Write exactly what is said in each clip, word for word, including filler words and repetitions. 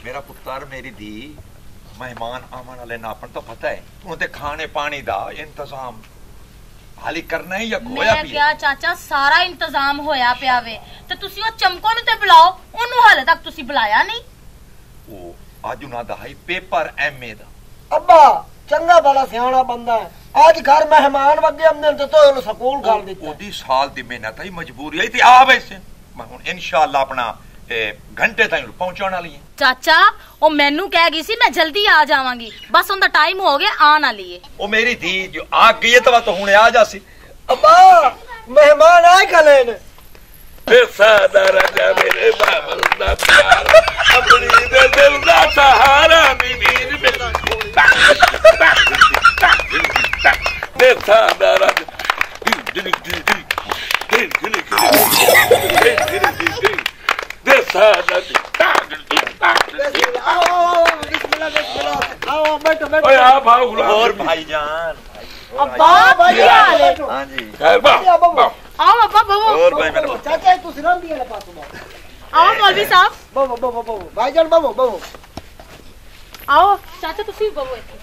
मेरा पुत्र मेरी धी मेहमान आवन वाले नापन तो पता है तू ते खाने पानी दा इंतजाम हाली करना है या होया मैं क्या चाचा सारा इंतजाम होया पिया वे ते तुसी ओ चमको नु ते बुलाओ ओनु हाले तक तुसी बुलाया नहीं ओ आज उना दा है पेपर एमए दा अब्बा चंगा बड़ा सियाना बंदा है आज घर मेहमान वगे हमने तो तो स्कूल कर दिता ओदी साल दी मेहनत है मजबूरी है ते आ वैसे मैं हुन इंशाअल्लाह अपना घंटे ताईं पहुंचाने वाली है चाचा ओ मैनू कह गई सी मैं जल्दी आ जावांगी बस उनका टाइम हो गया आने वाली है ओ मेरी धी जो आ गई है तो हुणे आ जासी अब्बा मेहमान आए कलेन ए सादा राजा मेरे बाबल दा प्यार अपनी दे दिल दा सहारा नी वीर मेरा दे सादा राजा दिल दिल दिल दिल दिल दिल दे सादा बिस्मिल्लाह बिस्मिल्लाह आओ बैठो बैठो ओए आ भाऊ और भाईजान अब्बा भाई हां जी खैर बा आओ अब्बा बबो और भाई मेरे चाचा तू सिराम दिया पास में आओ मौलवी साहब बबो बबो बबो भाईजान बबो बबो आओ चाचा तुसी बबो इथे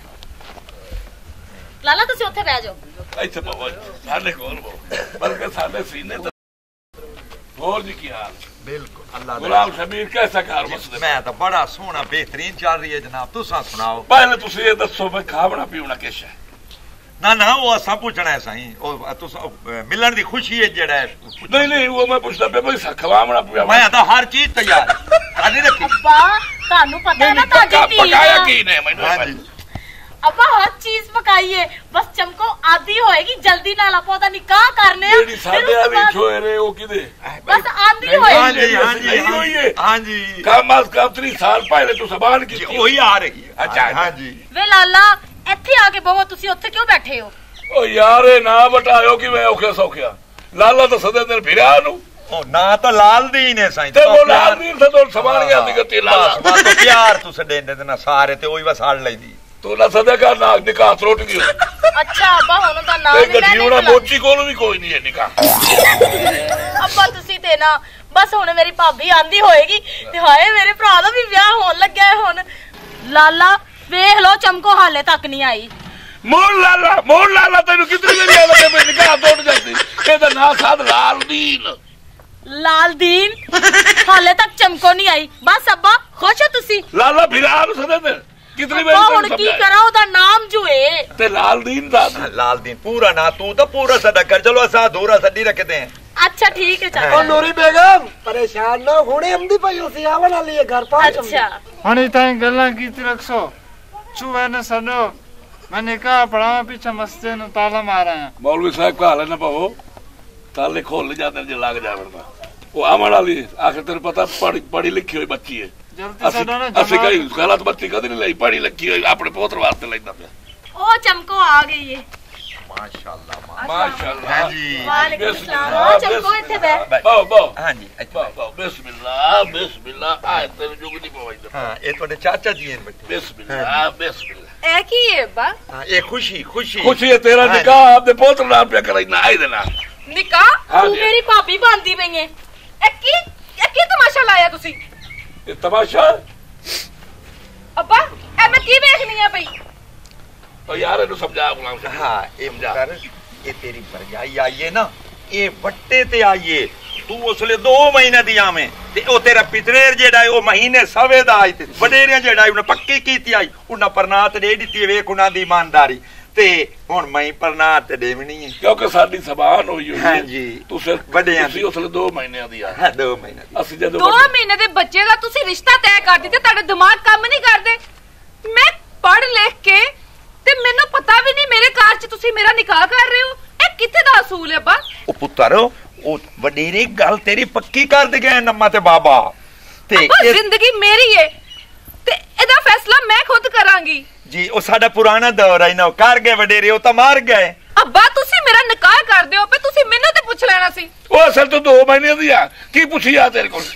लाला तुसी ਉੱਥੇ ਬਹਿ ਜਾਓ ਇੱਥੇ ਬਾਬਾ ਸਾਡੇ ਕੋਲ ਬਲਕਿ ਸਾਡੇ ਸੀਨੇ ਤੇ ਹੋਰ ਜੀ ਕੀ ਹਾਲ बिल्कुल अल्लाह गुलाम शमीर कैसा कार मसले मैं तो बड़ा सोना बेहतरीन चल रही है जनाब तुसा सुनाओ पहले तुसी ये दसो मैं खावना पीवना किश है ना ना वो असा पूछना है सही ओ तुसा मिलन दी खुशी है जेड़ा नहीं नहीं वो मैं पूछदा पे भाई खवावना पीवना मैं तो हर चीज तैयार कादी रखी अब्बा तानू पता है ना ताजी टी पकाया की ने मैंने हां जी अब्बा हर चीज पकाइए बस चमको आधी होएगी जल्दी नाल आपा ओदा निकाह करने मेरी साडे वाली छोरे ओ किदे बस आधी हां होएगी जी हां जी होई है हां जी काम आज काम तीन साल पहले तो जबान की वही आ रही है अच्छा हां जी वे लाला ਇੱਥੇ ਆ ਕੇ ਬਵੋ ਤੁਸੀਂ ਉੱਥੇ ਕਿਉਂ ਬੈਠੇ ਹੋ ओ यार ना बटायो कि मैं औखे सौखिया लाला तो सदे दिन फिरा नु ओ ना तो लाल दीन है साईं ते वो लाल दीन से तो समान गया दिगती लाला बस तो प्यार तू सडेंदे ना सारे ते ओही बस हड़ लईदी तू ना सदे का नाक निकाह त्रोट गयो ਅੱਛਾ ਅੱਬਾ ਹੁਣ ਉਹਦਾ ਨਾਮ ते ਹੀ ਲੈਣੇ गठियोड़ा मोची कोल भी कोई नहीं है निकाह ਅੱਬਾ ਤੁਸੀਂ ਤੇ ਨਾ ਬਸ ਹੁਣ ਮੇਰੀ ਭਾਬੀ ਆਂਦੀ ਹੋਏਗੀ ਤੇ ਹਾਏ ਮੇਰੇ ਭਰਾ ਦਾ ਵੀ ਵਿਆਹ ਹੋਣ ਲੱਗਿਆ ਹੈ ਹੁਣ ਲਾਲਾ ਵੇਖ ਲੋ ਚਮਕੋ ਹਾਲੇ ਤੱਕ ਨਹੀਂ ਆਈ मोर लाला मोर लाला तेन कितनी देर लगे मैं निकाह तोड़ जाती एदा ना साध लाल दीन ਲਾਲ ਦੀਨ ਹਾਲੇ ਤੱਕ ਚਮਕੋ ਨਹੀਂ ਆਈ ਬਸ ਅੱਬਾ ਖੁਸ਼ ਹੋ ਤੁਸੀਂ लाला फिरा नु सदे दिन कितनी ਅੱਬਾ ਹੁਣ ਕੀ ਕਰਾਂ ਉਹਦਾ ਨਾਮ ਜੁਏ ते लाल दीन दा लाल दीन पूरा ना तू तो पूरा सदा कर चलो असा अधूरा सदी रखते हैं अच्छा ठीक है ओ चाचा नूरी बेगम परेशान ना होने हमदी पई उसी आवन वाली है घर पहुंच अच्छा हनी ताई गल्ला कीती रखसो चुवे ने सनो मैंने कहा पढ़ावा पीछे मस्ते नु ताला मारा है मौलवी साहब का हाल है ना पाओ ताले खोल जाते जे लग जावे ना वो आमण वाली आखिर तेरे पता पढ़ी पढ़ी लिखी हुई बच्ची है जल्दी से ना असि कई गलत बच्ची कदी नहीं लाई पढ़ी लिखी हुई अपने पोत्र वास्ते लेंदा पे ओ चमको आ गई है माशाल्लाह माशाल्लाह हां जी वालेकुम अस्सलाम ओ चमको इथे बैठ बाओ बाओ हां जी बाओ बाओ बिस्मिल्लाह बिस्मिल्लाह आए तेरे जुगनी पवाई हां ये तोड़े चाचा जी हैं बेटे बिस्मिल्लाह बिस्मिल्लाह ए की है बा हां ये खुशी खुशी खुशी है तेरा निकाह अपने पोत्र नाम पे कराई ना आई देना निकाह हाँ तू जी। मेरी भाभी बांधी पई है ए की ए की तमाशा लाया तुसी ये तमाशा अब्बा ए मैं की देखनी है भई तो यार इन्हें समझा गुलाम साहब हां ये कर ये तेरी भरजाई आई है ना ये वट्टे ते आई है तू उसले दो महीने दी आवे ते ओ तेरा पितरेर जेड़ा है ओ महीने सवे दा आई ते वडेरियां जेड़ा है उन्हें पक्की कीती आई उन्हें परनात दे दित्ती वेख उन्हां दी ईमानदारी ते हुन मैं परनात देवनी है क्योंकि साडी जबान होई हुई हां जी तू सिर्फ वड्डियां तुसी उसले दो महीने दी आ हां दो महीने असि जदों दो महीने दे बच्चे दा तुसी रिश्ता तय कर दित्ते ਤੁਹਾਡੇ दिमाग काम नहीं करदे मैं पढ़ लिख के ते मेनू पता भी नहीं मेरे कार च तुसी मेरा निकाह कर रहे हो ए किथे दा असूल है बा ओ पुत्तर ओ वडेरी गल तेरी पक्की कर दे गए नम्मा ते बाबा ते जिंदगी मेरी है ते एदा फैसला मैं खुद करांगी जी ओ साडा पुराना दौर है ना कर गए वडेरे ओ तो मार गए अब्बा तुसी मेरा निकाह कर दियो पे तुसी मेनू ते पूछ लेना सी ओ असल तो दो महीने दी आ की पूछी आ तेरे को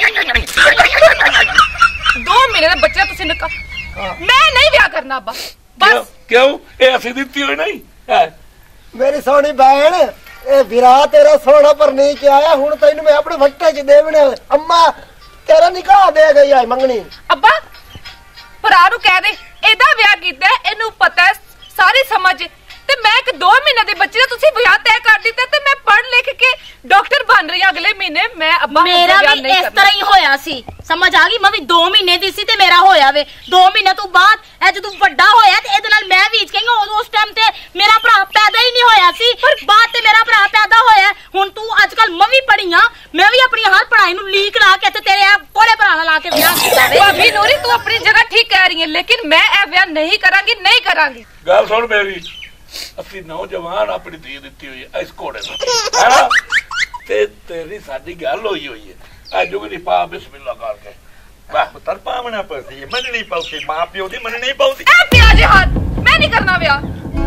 दो महीने दे बच्चे तुसी निकाह मैं नहीं ब्याह करना अब्बा बस क्यों ए असि दित्ती होई नहीं है मेरी सोनी बहन ए विरा तेरा सोना पर नहीं के आया हुन तैनू मैं अपने फट्टे च देवने अम्मा तेरा निकाह दे गई है मंगनी। अब्बा भरा नूं कह दे एदा विआह कीता है, इनू पता है सारी समझ। ते मैं एक दो महीने दे बच्चे दा तुसी विआह तय कर दिता ते मैं पढ़ लिख के डॉक्टर बन रही अगले महीने। मैं अब्बा मेरा भी इस तरह ही होया सी, समझ आ गई। मैं भी दो महीने दी सी ते मेरा होया वे दो महीने तो बाद ए जदों वड्डा होया ते इहदे नाल मैं वीच गई। उस टाइम ते मेरा भरा पैदा ही नहीं होया सी, पर बाद ते मेरा भरा पैदा होया। हुन तू आजकल मैं भी पढ़ी हां, मैं भी अपनी हर पढ़ाई नु लीक ला के ते तेरे कोड़े भरा ला के विआह कीता वे। भाभी नूरी तू अपनी जगह ठीक कह रही है, लेकिन मैं ए विआह नहीं करांगी, नहीं करांगी। गल सुन मेरी, असि नौजवान अपनी धी दित्ती हुई है इस घोड़े में, है ना? ते तेरी साडी गल होई हुई है। ए जुगनी पा बिस्मिल्लाह करके वाह पुत्र पावना पसी मननी पौसी मां प्यो दी मननी पौसी। ए पिया जी हाथ मैं नहीं करना विआह।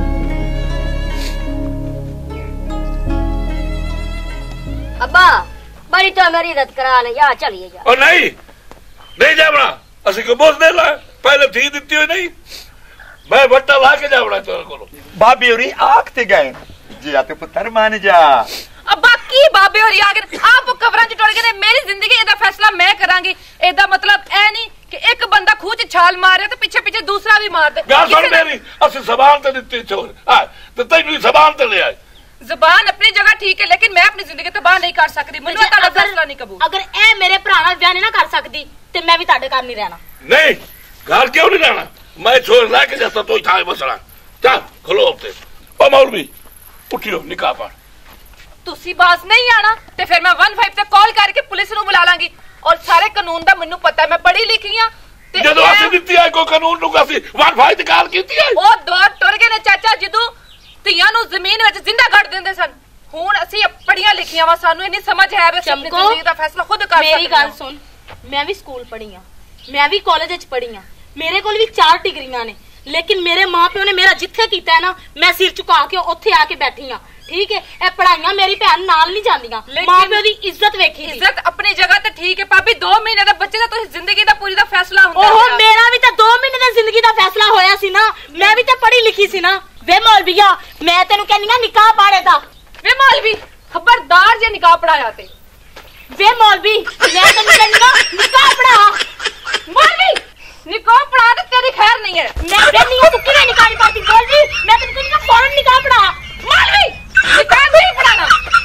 अब्बा बड़ी तो मेरी इज्जत करा ले, या चलिए जा। और नहीं नहीं जावना, असि को बोझ दे ला, पहले धी दित्ती हुई नहीं, मैं वट्टा ला के जावना तेरे को। भाभी होरी आखते गए जी आते पुत्र मान जा। अब बाकी बाबे और आगे आप कवरां च टुर गए। मेरी जिंदगी एदा फैसला मैं करांगी। एदा मतलब ए नहीं कि एक बंदा खूह च छाल मारे तो पीछे पीछे दूसरा भी मार दे। गल सुन मेरी, असि जबान ते दित्ती छोड़ हां ते तैनू जबान ते ले आए। जबान अपनी जगह ठीक है, लेकिन मैं अपनी जिंदगी तबाह नहीं कर सकती। मुझे ताड़ा फैसला नहीं कबूल। अगर ए मेरे भरा नाल ब्याह नहीं ना कर सकदी ते मैं भी ताड़े घर नहीं रहना। नहीं घर क्यों नहीं रहना, मैं छोड़ लेके जाता तो इतना बसना। चल खलो उठते ओ मौलवी उठियो निकाह पढ़। तुसी बास नहीं आना ते फिर मैं वन फाइव ते कॉल करके पुलिस नु बुला लांगी। और सारे कानून दा मैनू पता है, मैं पढ़ी लिखी हां। ते जदों असि दित्ती है कोई कानून नु असि वन फाइव ते कॉल कीती है। ओ दौर टुर गए ने चाचा जिदू ਧੀਆਂ ਨੂੰ ਜ਼ਮੀਨ ਵਿੱਚ ਜ਼ਿੰਦਾ ਕੱਢ ਦਿੰਦੇ ਸਨ। ਹੁਣ ਅਸੀਂ ਪੜੀਆਂ ਲਿਖੀਆਂ ਵਾ, ਸਾਨੂੰ ਇੰਨੀ ਸਮਝ ਹੈ ਵੀ ਆਪਣੀ ਜ਼ਿੰਦਗੀ ਦਾ ਫੈਸਲਾ ਖੁਦ ਕਰ ਸਕਦੇ ਹਾਂ। ਮੇਰੀ ਗੱਲ ਸੁਣ, ਮੈਂ ਵੀ ਸਕੂਲ ਪੜ੍ਹੀ ਆ, ਮੈਂ ਵੀ ਕਾਲਜ ਵਿੱਚ ਪੜ੍ਹੀ ਆ, ਮੇਰੇ ਕੋਲ ਵੀ ਚਾਰ ਡਿਗਰੀਆਂ ਨੇ, ਲੇਕਿਨ ਮੇਰੇ ਮਾਪਿਓ ਨੇ ਮੇਰਾ ਜਿੱਥੇ ਕੀਤਾ ਹੈ ਨਾ, ਮੈਂ ਸਿਰ ਝੁਕਾ ਕੇ ਉੱਥੇ ਆ ਕੇ ਬੈਠੀ ਆ। ठीक है, ए पढ़ाइयां मेरी भैन नाल नहीं जांदियां, मां प्यो दी इज्जत वेखी। इज्जत अपनी जगह ते ठीक है भाभी, दो महीने दा बच्चे दा तो जिंदगी दा पूरी दा फैसला हुंदा। ओहो मेरा भी तो दो महीने दी जिंदगी दा फैसला होया सी ना, मैं भी तो पढ़ी लिखी सी ना। वे मौलविया मैं तेनू कहनी आ निकाह पढ़े दा। वे मौलवी खबरदार जे निकाह पढ़ाया ते। वे मौलवी मैं तेनू कहनी आ निकाह पढ़ा। मौलवी निकाह पढ़ा ते तेरी खैर नहीं है। मैं कहनी हूं तू किवें निकाह नहीं पढ़ती मौलवी, मैं तेनू कहनी आ फौरन निकाह पढ़ा। मौलवी निकाह नहीं पढ़ाना,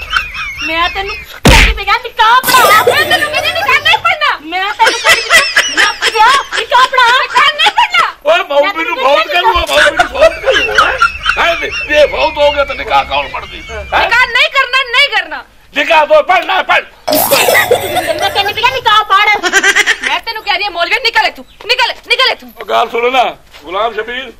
मैं तेनू कहती पे निकाह पढ़ा। मैं तेनू कहनी निकाह नहीं पढ़ना, मैं तेनू कहनी ना क्या निकाह पढ़ा, निकाह नहीं पढ़ना। ओए मौलवी नु बहुत करूंगा, मौलवी नु बहुत करूंगा है। ये बहुत हो गया तो निकाह कौन पढ़ती? निकाह नहीं करना, नहीं करना। निकाह दो पढ़ना पढ़। मैं कहनी पे निकाह पढ़। मैं तेनू कह रही हूं मौलवी निकल तू, निकल निकल तू। गाल सुनो ना गुलाम शबीर,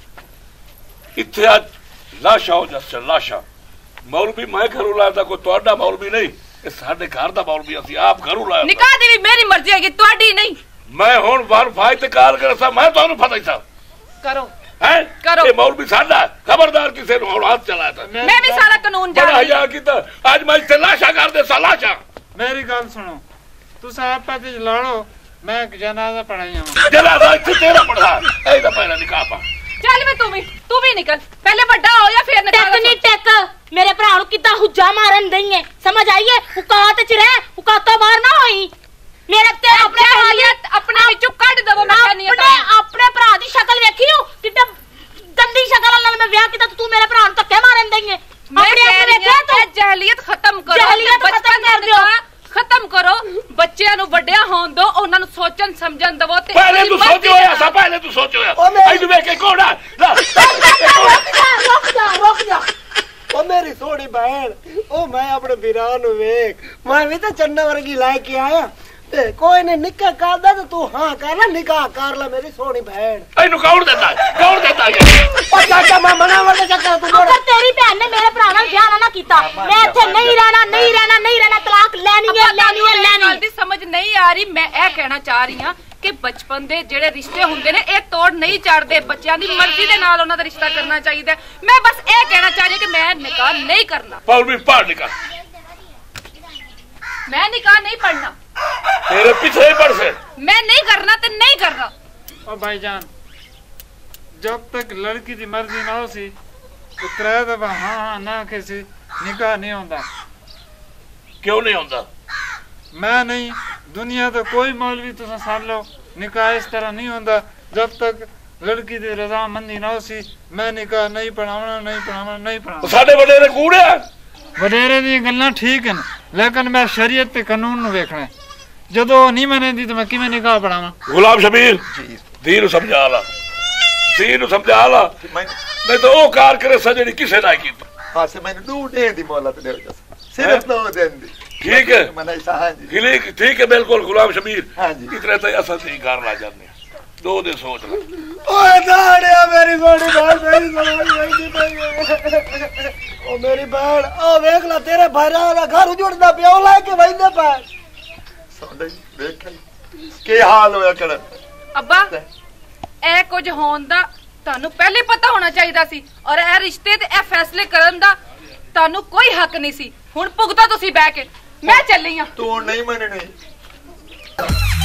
इत्थे आज लाशा हो जस लाशा मौलवी मैं घरों लाया, कोई तुहाडा मौलवी नहीं, ये साडे घर दा मौलवी, असि आप घरों लाया। निकाह दी भी मेरी मर्जी है, तुहाडी नहीं। मैं हुन वन फाइव ते कॉल कर सा, मैं तुहानू पता ही था करो हैं करो। ये मौलवी साडा खबरदार किसे नु हाथ चलाया था। मैं भी सारा कानून बड़ा जानती हया कीता, आज मैं इत्थे लाशा कर दे सा लाशा। मेरी गल सुनो, तुस आप पाते लड़ो, मैं जनाजा पढ़ाई आवां। जनाजा इत्थे तेरा पढ़ा ए दा पहला निकाह पा। चल वे तू भी तू भी निकल, पहले बड़ा हो या फिर निकाह। टेक नहीं टेक मेरे भरा नु किदा हुज्जा मारन दई है, समझ आई है? औकात च रह, औकात बाहर ना होई। मेरे ते अपने हालियत अपने विचों कढ दवो। मैं कहनी अपने अपने भरा दी शक्ल वेखी हो किदा गंदी शक्ल नाल मैं ब्याह कीता, तू मेरे भरा नु धक्के मारन दई है। मैं कह रही हूं जहलियत खत्म करो, जहलियत खत्म कर दियो, खत्म करो। बच्चेयां नु वड्डिया होण दो, उन्हां नु सोचन समझन दवो। ते पहले तू सोचो होया सा, पहले तू सोचो होया आई तू वेख के कोड़ा ला रुक जा रुक जा। ओ मेरी सोनी बहन, ओ मैं अपने वीरां नु वेख, मैं भी तो चन्ना वर्गी लाए के आया ते कोई ने निकाह करदा तो तू हां कर ले, निकाह कर ले मेरी सोनी बहन। एनु कौन देता है, कौन देता है? ओ चाचा मैं मना वाले चक्कर तू अगर तेरी बहन ने मेरे भरा नाल ब्याह ना कीता, मैं इत्थे नहीं रहना, नहीं रहना, नहीं रहना, तलाक लेनी है, लेनी है, लेनी। गल दी समझ नहीं आ रही। मैं ए कहना चाह रही हां कि बचपन दे जेड़े रिश्ते हुंदे ने ए तोड़ नहीं चढ़दे, बच्चों दी मर्जी दे नाल उन्हां दा रिश्ता करना चाहिए। मैं बस ए कहना चाह रही कि मैं निकाह नहीं करना। मौलवी पढ़ निकाह, मैं निकाह नहीं पढ़ना, तेरे पीछे ही पड़ से मैं नहीं करना ते नहीं करना। ओ भाईजान, जब तक लड़की दी मर्जी ना हो सी तो त्रै दफा हाँ हाँ ना आखे सी निकाह नहीं होंदा। क्यों नहीं होंदा? मैं नहीं दुनिया तो कोई मौलवी तुसा सुन लो निकाह इस तरह नहीं होता जब तक लड़की दी रजामंदी ना होसी मैं निकाह नहीं पढ़ावना नहीं पढ़ावना नहीं पढ़ावना साडे वडेरे कूड़े वडेरे दी गल्लां ठीक हैं लेकिन मैं शरीयत ते कानून नु वेखना है जदों नहीं मने दी तो मैं किवें निकाह पढ़ावां गुलाम शबीर दी नु समझा ला दी नु समझा ला नहीं तो ओ कार करे सजनी किसे ना की हां से मैंने दो दे दी मोहलत दे सिर्फ दो दिन दी ठीक है मने हां जी ठीक ठीक है बिल्कुल गुलाम शबीर हां जी इतने तो असल से कार ला जाने दो दे सोच ला ओए दाड़िया मेरी बड़ी बात मेरी समझ नहीं पई ओ मेरी बहन ओ देख ला तेरे भाईरा दा घर उजड़दा पिया ओ लाके वैंदे पा ਸਾਡੇ ਦੇਖ ਕੀ ਹਾਲ ਹੋਇਆ ਕਰ ਅੱਬਾ ਇਹ ਕੁਝ ਹੋਣ ਦਾ ਤੁਹਾਨੂੰ ਪਹਿਲੇ ਪਤਾ ਹੋਣਾ ਚਾਹੀਦਾ ਸੀ ਔਰ ਇਹ ਰਿਸ਼ਤੇ ਤੇ ਇਹ ਫੈਸਲੇ ਕਰਨ ਦਾ ਤੁਹਾਨੂੰ ਕੋਈ ਹੱਕ ਨਹੀਂ ਸੀ ਹੁਣ ਭੁਗਤਾ ਤੁਸੀਂ ਬਹਿ ਕੇ ਮੈਂ ਚੱਲੀ ਆ ਤੂੰ ਨਹੀਂ ਮੰਨਣੀ